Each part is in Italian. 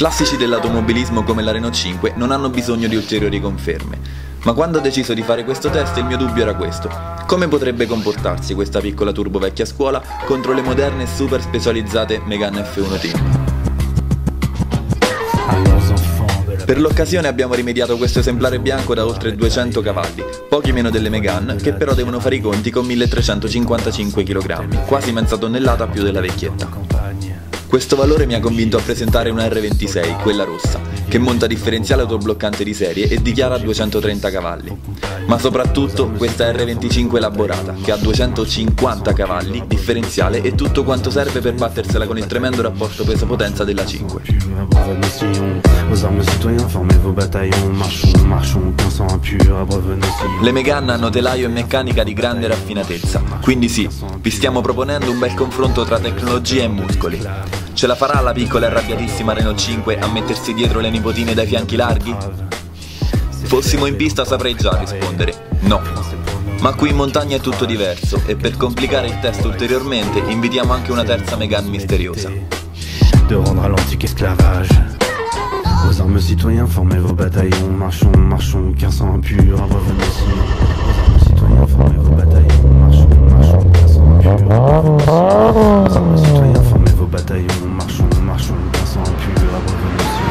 Classici dell'automobilismo come la Renault 5 non hanno bisogno di ulteriori conferme. Ma quando ho deciso di fare questo test il mio dubbio era questo: come potrebbe comportarsi questa piccola turbo vecchia scuola contro le moderne e super specializzate Megane F1 Team? Per l'occasione abbiamo rimediato questo esemplare bianco da oltre 200 cavalli, pochi meno delle Megane, che però devono fare i conti con 1355 kg, quasi mezza tonnellata più della vecchietta. Questo valore mi ha convinto a presentare una R26, quella rossa, che monta differenziale autobloccante di serie e dichiara 230 cavalli. Ma soprattutto questa R25 elaborata, che ha 250 cavalli, differenziale e tutto quanto serve per battersela con il tremendo rapporto peso-potenza della 5. Le Megane hanno telaio e meccanica di grande raffinatezza, quindi sì, vi stiamo proponendo un bel confronto tra tecnologia e muscoli. Ce la farà la piccola e arrabbiatissima Renault 5 a mettersi dietro le nipotine dai fianchi larghi? Fossimo in pista saprei già rispondere no. Ma qui in montagna è tutto diverso e per complicare il test ulteriormente invitiamo anche una terza Megane misteriosa. De rendre à l'antique esclavage. Aux armes citoyens, formez vos bataillons, marchons, marchons, car sans impur, revenez ici. Aux armes citoyens, formez vos bataillons, marchons, marchons, car sans impur, aux armes citoyens, formez vos bataillons, marchons, marchons, car sans impur, revenez ici.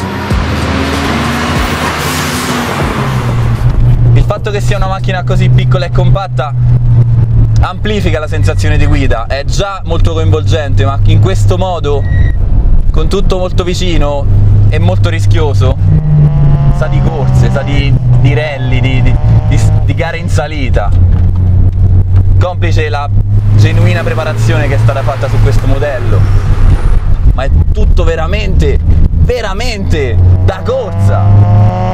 Il fatto che sia una macchina così piccola e compatta amplifica la sensazione di guida, è già molto coinvolgente, ma in questo modo, con tutto molto vicino e molto rischioso, sa di corse, sa di rally, di gare in salita, complice la genuina preparazione che è stata fatta su questo modello, ma è tutto veramente, veramente da corsa!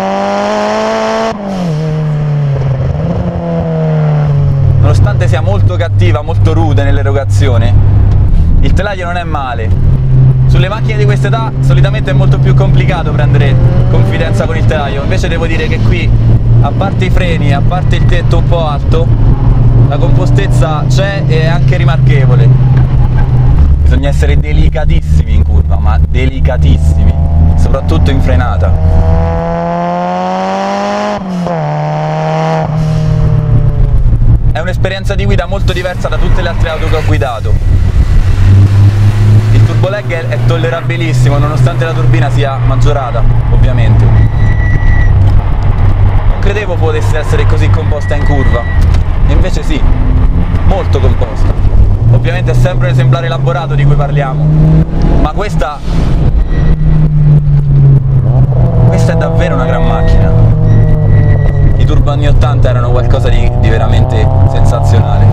Nonostante sia molto cattiva, molto rude nell'erogazione, il telaio non è male. Sulle macchine di questa età solitamente è molto più complicato prendere confidenza con il telaio, invece devo dire che qui, a parte i freni, a parte il tetto un po' alto, la compostezza c'è e è anche rimarchevole. Bisogna essere delicatissimi in curva, ma delicatissimi, soprattutto in frenata. È un'esperienza di guida molto diversa da tutte le altre auto che ho guidato. Il turbo lag è tollerabilissimo, nonostante la turbina sia maggiorata, ovviamente. Non credevo potesse essere così composta in curva, e invece sì, molto composta. Ovviamente è sempre un esemplare elaborato di cui parliamo, ma questa è davvero una gran macchina. I turbo anni 80 erano qualcosa di veramente sensazionale.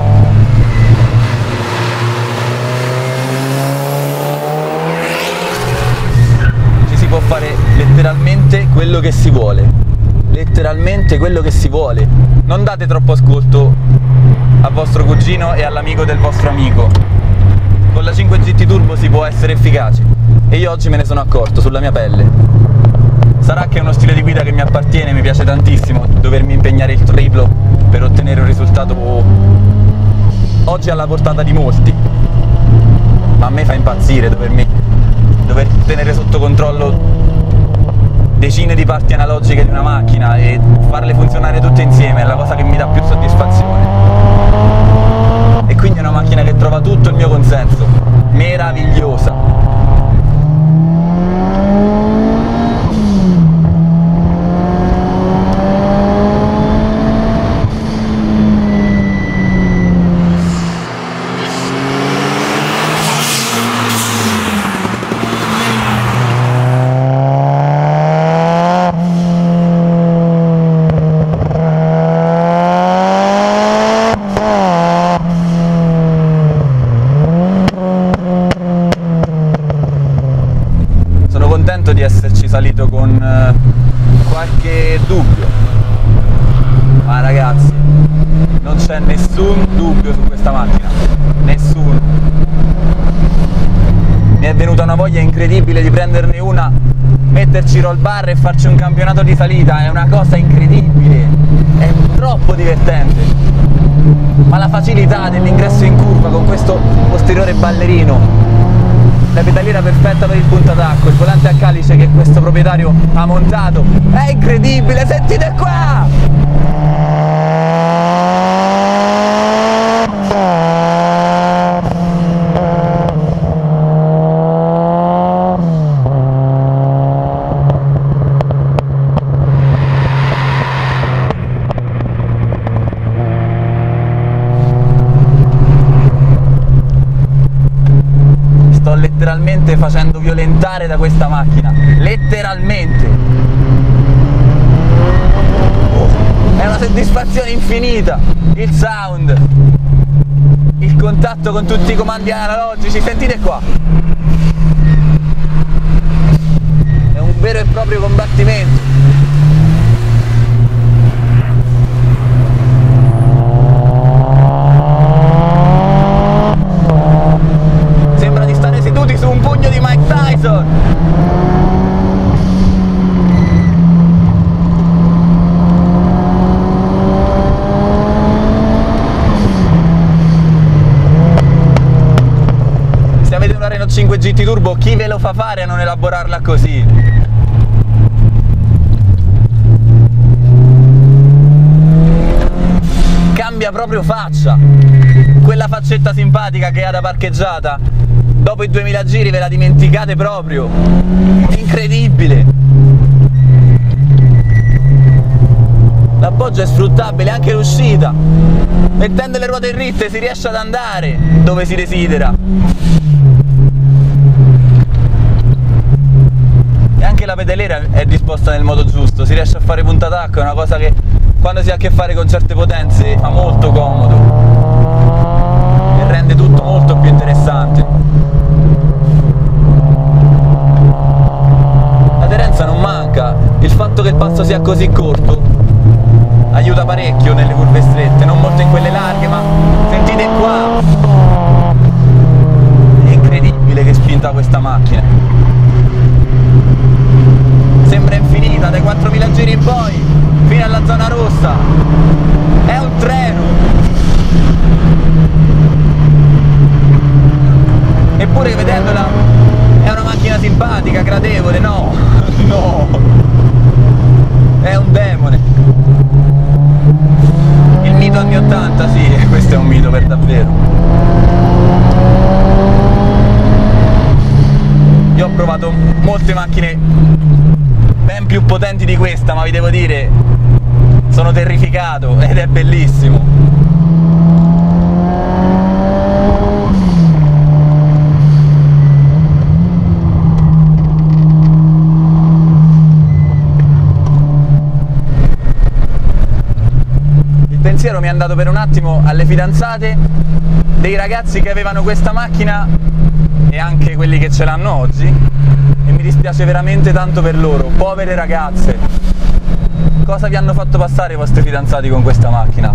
Ci si può fare letteralmente quello che si vuole. Letteralmente quello che si vuole. Non date troppo ascolto a vostro cugino e all'amico del vostro amico. Con la 5 GT Turbo si può essere efficaci e io oggi me ne sono accorto sulla mia pelle. Sarà che è uno stile di guida che mi appartiene, mi piace tantissimo dovermi impegnare il triplo per ottenere un risultato oggi alla portata di molti, ma a me fa impazzire dover tenere sotto controllo decine di parti analogiche di una macchina e farle funzionare tutte insieme, è la cosa che mi dà più soddisfazione. E quindi è una macchina che trova tutto il mio consenso, meravigliosa. Contento di esserci salito con qualche dubbio, ma ragazzi non c'è nessun dubbio su questa macchina, nessuno. Mi è venuta una voglia incredibile di prenderne una, metterci roll bar e farci un campionato di salita, è una cosa incredibile, è troppo divertente. Ma la facilità dell'ingresso in curva con questo posteriore ballerino la pedaliera perfetta per il puntatacco, il volante a calice che questo proprietario ha montato, è incredibile, sentite qua! Sto letteralmente facendo violentare da questa macchina, letteralmente. È una soddisfazione infinita, il sound, il contatto con tutti i comandi analogici, sentite qua. È un vero e proprio combattimento. Su un pugno di Mike Tyson. Se avete una Renault 5 GT Turbo, chi ve lo fa fare a non elaborarla così? Cambia proprio faccia. Quella faccetta simpatica che ha da parcheggiata, dopo i 2000 giri ve la dimenticate proprio. Incredibile. L'appoggio è sfruttabile, anche l'uscita. Mettendo le ruote dritte si riesce ad andare dove si desidera. E anche la pedaliera è disposta nel modo giusto, si riesce a fare puntatacco, è una cosa che quando si ha a che fare con certe potenze fa molto comodo e rende tutto molto più interessante. L'aderenza non manca, il fatto che il passo sia così corto aiuta parecchio nelle curve strette, non molto in quelle larghe, ma sentite qua, è incredibile che spinta questa macchina, sembra infinita dai 4000 giri in poi fino alla zona rossa, è un treno. Eppure vedendola è una macchina simpatica, gradevole, no, no, è un demone. Il mito anni 80, sì, questo è un mito per davvero. Io ho provato molte macchine ben più potenti di questa, ma vi devo dire, sono terrificato ed è bellissimo. Il pensiero mi è andato per un attimo alle fidanzate dei ragazzi che avevano questa macchina e anche quelli che ce l'hanno oggi, e mi dispiace veramente tanto per loro, povere ragazze. Cosa vi hanno fatto passare i vostri fidanzati con questa macchina?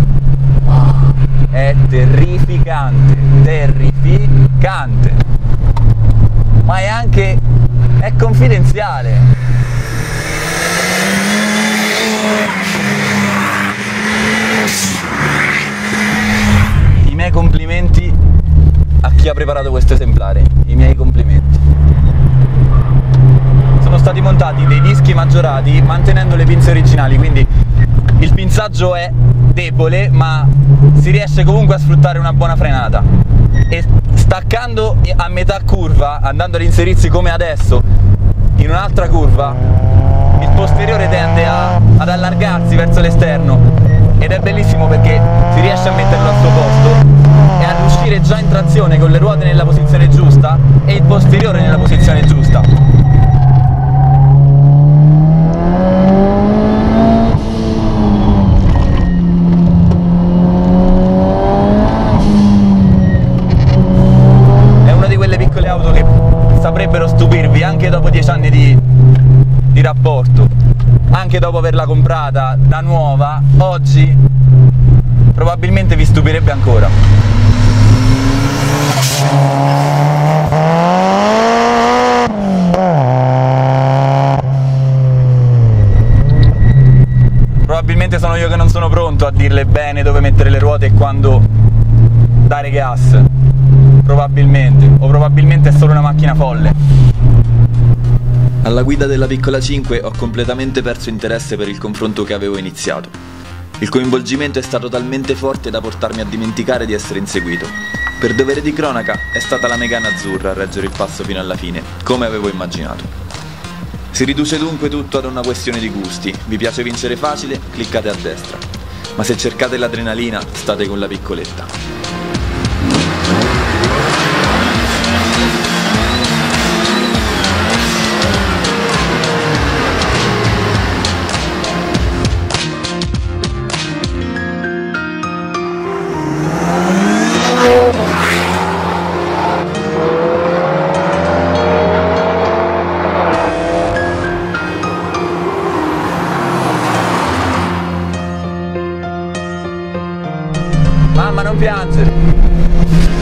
È terrificante, terrificante, ma è anche, è confidenziale. I miei complimenti a chi ha preparato questo esemplare, i miei complimenti. Sono stati montati dei dischi maggiorati mantenendo le pinze originali, quindi il pinzaggio è debole, ma si riesce comunque a sfruttare una buona frenata, e staccando a metà curva, andando ad inserirsi come adesso in un'altra curva, il posteriore tende ad allargarsi verso l'esterno, ed è bellissimo perché si riesce a metterlo al suo posto e a riuscire già in trazione con le ruote nella posizione giusta e il posteriore nella posizione giusta. È una di quelle piccole auto che saprebbero stupirvi anche dopo 10 anni di rapporto, anche dopo averla comprata da nuova, oggi probabilmente vi stupirebbe ancora. Probabilmente sono io che non sono pronto a dirle bene dove mettere le ruote e quando dare gas. Probabilmente, o probabilmente è solo una macchina folle. Alla guida della piccola 5 ho completamente perso interesse per il confronto che avevo iniziato. Il coinvolgimento è stato talmente forte da portarmi a dimenticare di essere inseguito. Per dovere di cronaca è stata la Megane azzurra a reggere il passo fino alla fine, come avevo immaginato. Si riduce dunque tutto ad una questione di gusti. Vi piace vincere facile? Cliccate a destra. Ma se cercate l'adrenalina, state con la piccoletta. Mamma, non piangere!